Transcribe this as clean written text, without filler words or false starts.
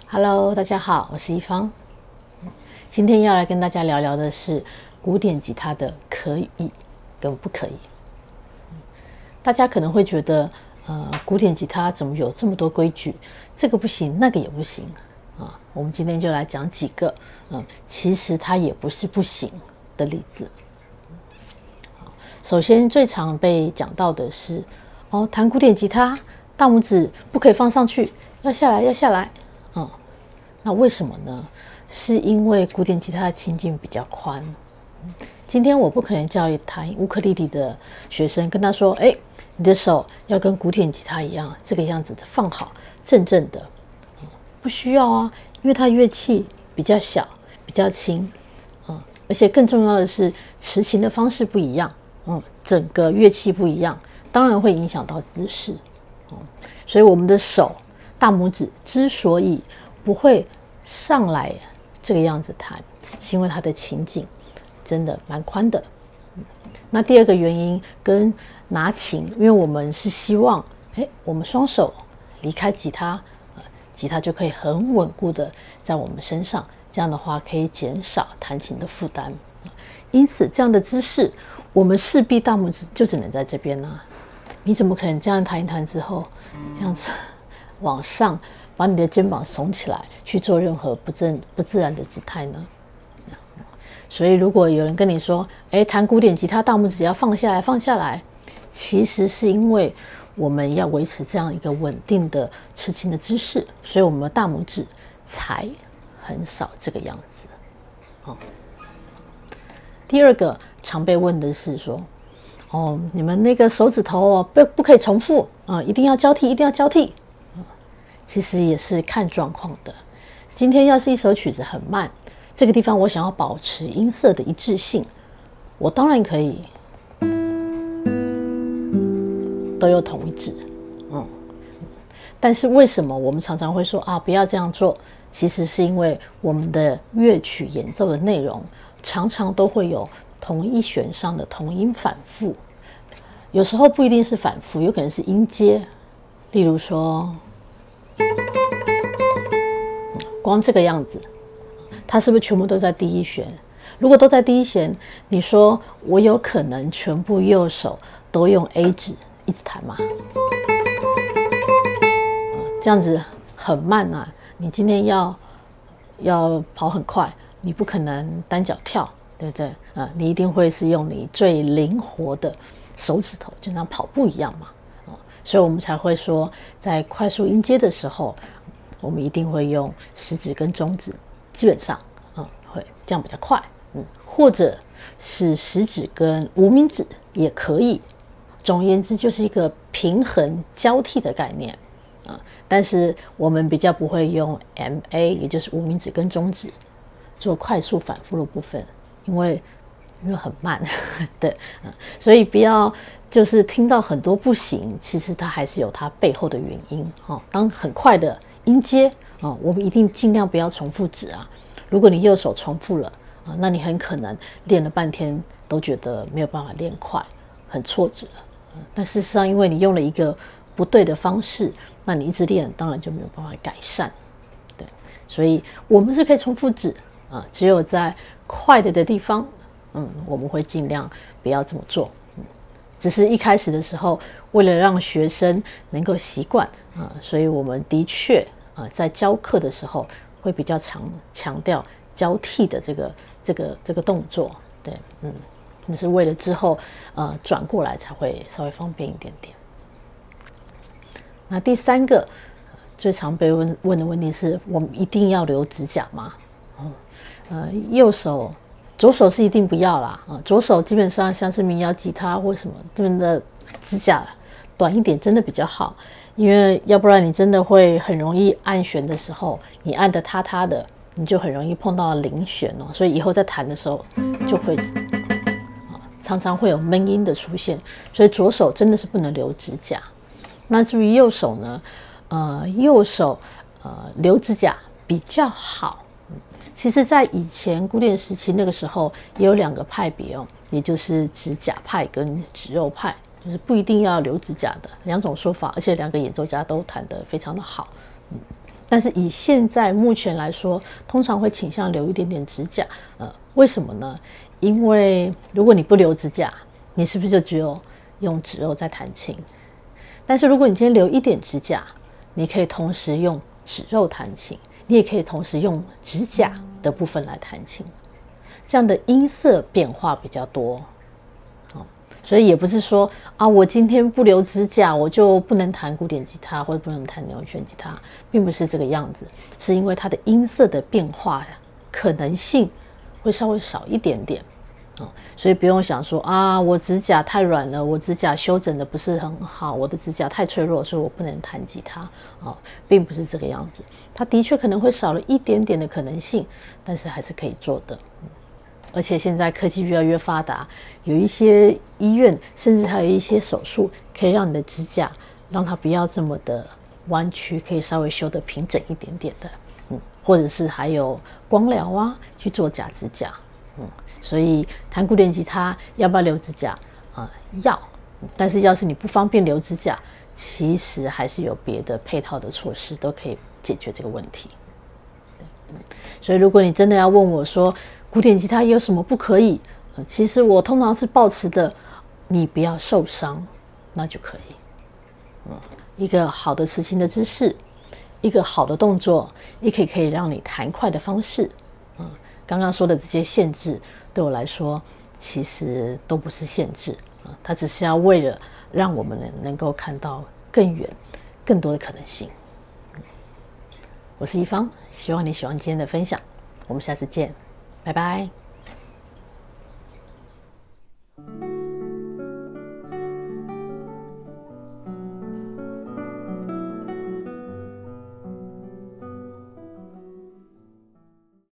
Hello， 大家好，我是一方。今天要来跟大家聊聊的是古典吉他的可以跟不可以。大家可能会觉得，古典吉他怎么有这么多规矩？这个不行，那个也不行啊。我们今天就来讲几个，其实它也不是不行的例子。首先，最常被讲到的是，弹古典吉他，大拇指不可以放上去，要下来，要下来。那为什么呢？是因为古典吉他的琴颈比较宽。今天我不可能叫弹乌克丽丽的学生跟他说：“你的手要跟古典吉他一样，这个样子放好，正正的。”不需要啊，因为它乐器比较小，比较轻，而且更重要的是，持琴的方式不一样，整个乐器不一样，当然会影响到姿势。所以我们的手大拇指之所以不会上来这个样子弹，是因为它的琴颈真的蛮宽的。那第二个原因跟拿琴，因为我们是希望，我们双手离开吉他，吉他就可以很稳固的在我们身上，这样的话可以减少弹琴的负担。因此，这样的姿势，我们势必大拇指就只能在这边呢。你怎么可能这样弹一弹之后，这样子往上？把你的肩膀耸起来，去做任何不自然的姿态呢？所以，如果有人跟你说，弹古典吉他大拇指要放下来，放下来，其实是因为我们要维持这样一个稳定的持琴的姿势，所以我们的大拇指才很少这个样子。第二个常被问的是说，你们那个手指头不可以重复一定要交替，一定要交替。其实也是看状况的。今天要是一首曲子很慢，这个地方我想要保持音色的一致性，我当然可以都有同一指。但是为什么我们常常会说不要这样做？其实是因为我们的乐曲演奏的内容常常都会有同一弦上的同音反复，有时候不一定是反复，有可能是音阶。例如说，光这个样子，它是不是全部都在第一弦？如果都在第一弦，你说我有可能全部右手都用 A 指一直弹吗？这样子很慢啊！你今天要跑很快，你不可能单脚跳，对不对？你一定会是用你最灵活的手指头，就像跑步一样嘛。所以我们才会说，在快速音阶的时候，我们一定会用食指跟中指，基本上会这样比较快，或者是食指跟无名指也可以。总而言之，就是一个平衡交替的概念但是我们比较不会用 MA， 也就是无名指跟中指做快速反复的部分，因为很慢，对，所以不要就是听到很多不行，其实它还是有它背后的原因。当很快的音阶我们一定尽量不要重复指啊。如果你右手重复了那你很可能练了半天都觉得没有办法练快，很挫折。但事实上，因为你用了一个不对的方式，那你一直练，当然就没有办法改善。对，所以我们是可以重复指只有在快的地方。我们会尽量不要这么做。只是一开始的时候，为了让学生能够习惯所以我们的确在教课的时候会比较强调交替的这个动作。对，那是为了之后转过来才会稍微方便一点点。那第三个最常被问的问题是：我们一定要留指甲吗？左手是一定不要啦左手基本上像是民谣吉他或什么，他们的指甲短一点真的比较好，因为要不然你真的会很容易按弦的时候，你按的塌的，你就很容易碰到零弦所以以后在弹的时候就会常常会有闷音的出现，所以左手真的是不能留指甲。那至于右手呢？右手留指甲比较好。其实在以前古典时期那个时候也有两个派别也就是指甲派跟指肉派，就是不一定要留指甲的两种说法，而且两个演奏家都弹得非常的好。 但是以现在目前来说，通常会倾向留一点点指甲。为什么呢？因为如果你不留指甲，你是不是就只有用指肉在弹琴？但是如果你今天留一点指甲，你可以同时用指肉弹琴，你也可以同时用指甲的部分来弹琴，这样的音色变化比较多。所以也不是说啊，我今天不留指甲，我就不能弹古典吉他或者不能弹牛弦吉他，并不是这个样子，是因为它的音色的变化可能性会稍微少一点点。所以不用想说啊，我指甲太软了，我指甲修整的不是很好，我的指甲太脆弱，所以我不能弹吉他。并不是这个样子，它的确可能会少了一点点的可能性，但是还是可以做的。而且现在科技越来越发达，有一些医院甚至还有一些手术可以让你的指甲让它不要这么的弯曲，可以稍微修得平整一点点的。或者是还有光疗啊，去做假指甲。所以弹古典吉他要不要留指甲要，但是要是你不方便留指甲，其实还是有别的配套的措施都可以解决这个问题。所以如果你真的要问我说古典吉他有什么不可以，其实我通常是抱持的你不要受伤，那就可以。一个好的持琴的姿势，一个好的动作，一个可以让你弹快的方式。刚刚说的这些限制对我来说其实都不是限制，它只是要为了让我们能够看到更远更多的可能性。我是一方，希望你喜欢今天的分享，我们下次见，拜拜。